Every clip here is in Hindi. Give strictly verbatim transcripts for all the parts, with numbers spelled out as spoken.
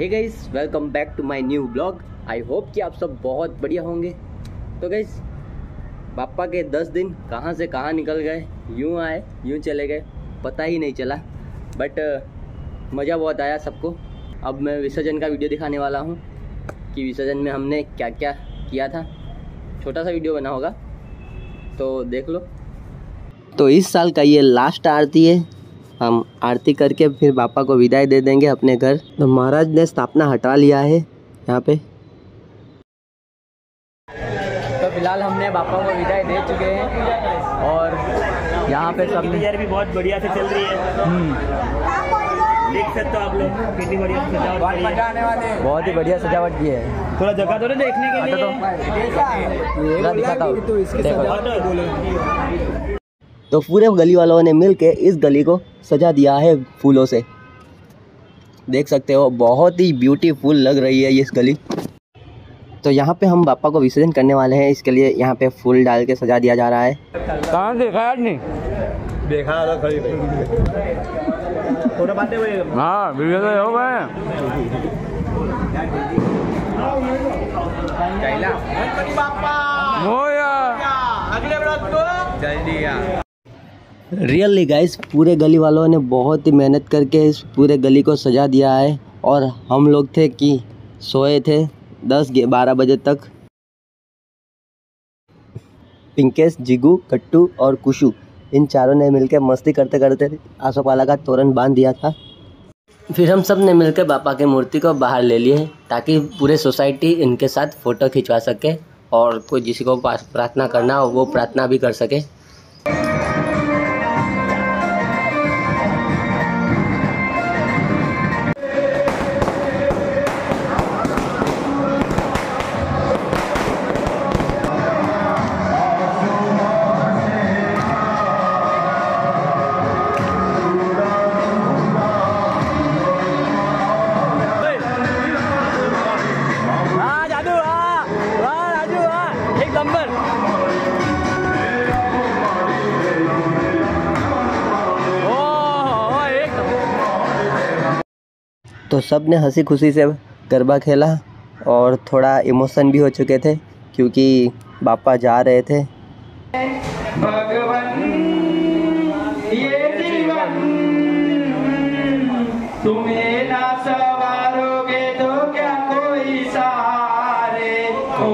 Guys, welcome back to my new blog. I hope कि आप सब बहुत बढ़िया होंगे। तो गाइस, पापा के दस दिन कहाँ से कहाँ निकल गए, यूँ आए यूँ चले गए, पता ही नहीं चला। बट मज़ा बहुत आया सबको। अब मैं विसर्जन का वीडियो दिखाने वाला हूँ कि विसर्जन में हमने क्या क्या किया था। छोटा सा वीडियो बना होगा तो देख लो। तो इस साल का ये लास्ट आरती है। हम आरती करके फिर पापा को विदाई दे देंगे अपने घर। तो महाराज ने स्थापना हटा लिया है यहाँ पे। तो फिलहाल हमने पापा को विदाई दे चुके हैं और यहाँ पे सब तैयारी भी बहुत बढ़िया से चल रही है। देख सकते हो आप लोग कितनी बढ़िया सजावट, बहुत ही बढ़िया सजावट की है। थोड़ा जगह दो ना देखने के लिए। तो दिखाता हूँ। तो पूरे गली वालों ने मिल के इस गली को सजा दिया है फूलों से। देख सकते हो बहुत ही ब्यूटीफुल लग रही है ये इस गली। तो यहाँ पे हम पापा को विसर्जन करने वाले हैं, इसके लिए यहाँ पे फूल डाल के सजा दिया जा रहा है। कहाँ देखा यार नहीं देखा तो खड़ी थोड़ा बातें हुए। हाँ वीडियो तो हो गए। अगले ब्लॉग को जल्दी आ। रियली गाइस, पूरे गली वालों ने बहुत ही मेहनत करके इस पूरे गली को सजा दिया है। और हम लोग थे कि सोए थे दस बारह बजे तक। पिंकेश, जिगू, कट्टू और कुशु, इन चारों ने मिलकर मस्ती करते करते आसोपाला का तोरण बांध दिया था। फिर हम सब ने मिलकर पापा की मूर्ति को बाहर ले लिए ताकि पूरे सोसाइटी इनके साथ फ़ोटो खिंचवा सके और कोई जिसी को प्रार्थना करना हो वो प्रार्थना भी कर सके। तो सब ने हंसी खुशी से गरबा खेला और थोड़ा इमोशन भी हो चुके थे क्योंकि पापा जा रहे थे। भगवान ये जीवन तुम्हें ना सवारोगे तो क्या कोई सहारे हो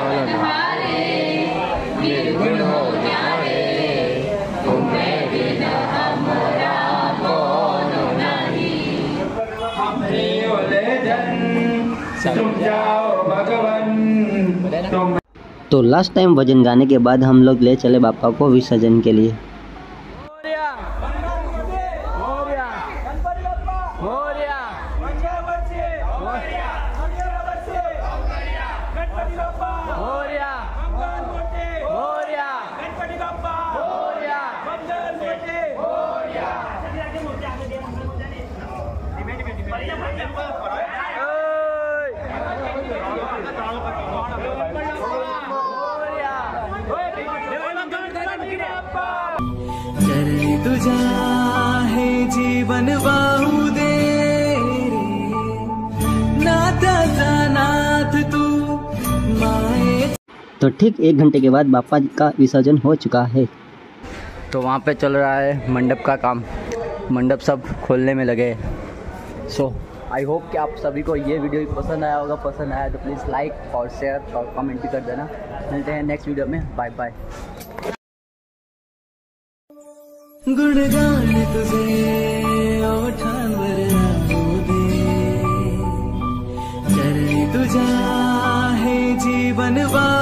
तुम जाओ भगवान तुम। तो लास्ट टाइम भजन गाने के बाद हम लोग ले चले पापा को विसर्जन के लिए। तुझा है जीवन बाहु दे नाथ तू माए। तो ठीक एक घंटे के बाद बापा का विसर्जन हो चुका है। तो वहाँ पे चल रहा है मंडप का काम। मंडप सब खोलने में लगे। सो आई होप कि आप सभी को ये वीडियो पसंद आया होगा। पसंद आया तो प्लीज़ लाइक और शेयर और कमेंट भी कर देना। मिलते हैं नेक्स्ट वीडियो में। Bye bye. गुणगान तुझे ओठांवर दे, चरण तुझा है जीवन।